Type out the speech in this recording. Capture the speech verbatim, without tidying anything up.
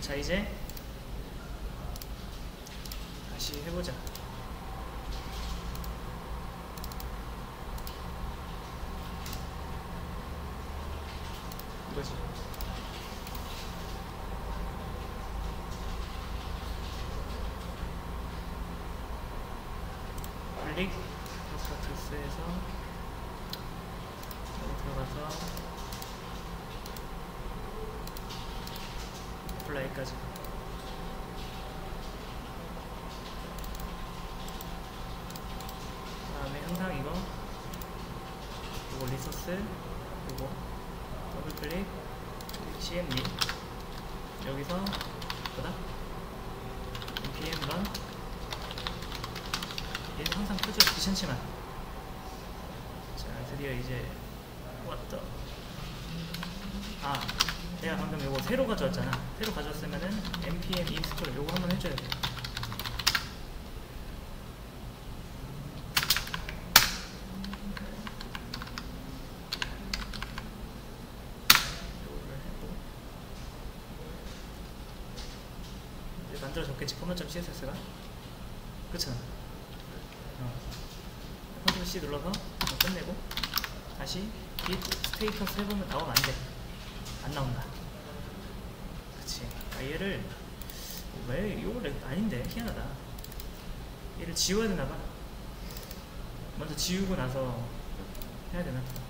자, 이제 다시 해보자. 이거지. 클릭 프로퍼티스에서 여기 들어가서 어플라이까지. 다음에 항상 이거 이거 리소스 이거 더블 클릭 씨엠디 여기서 뭐다? npm run 얘는 항상 크죠? 귀찮지만. 자, 드디어 이제 왔다. 아, 내가 방금 요거 새로 가져왔잖아. 새로 가져왔으면은 npm install 요거 한번 해줘야 돼. 만들어졌겠지, 포맷.css가. 그쵸? 어. 컨트롤 C 눌러서 끝내고 다시 git 스테이터스 해보면 나오면 안돼. 안 나온다. 그치. 아, 얘를 왜 이걸 아닌데 희한하다. 얘를 지워야 되나봐. 먼저 지우고 나서 해야 되나?